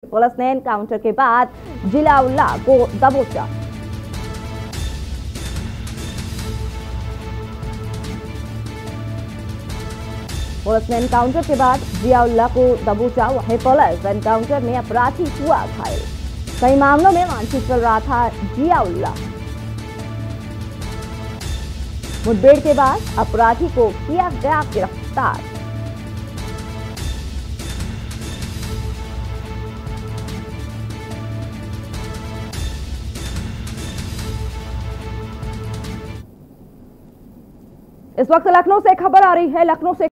Police ने encounter के बाद जियाउल्लाह को दबोचा। पुलिस ने एनकाउंटर के बाद जियाउल्लाह को दबोचा। वहीं पुलिस एनकाउंटर में अपराधी हुआ घायल। कई मामलों में वांछित चल रहा था जियाउल्लाह। मुठभेड़ के बाद अपराधी को किया गया गिरफ्तार। इस वक्त लखनऊ से खबर आ रही है। लखनऊ से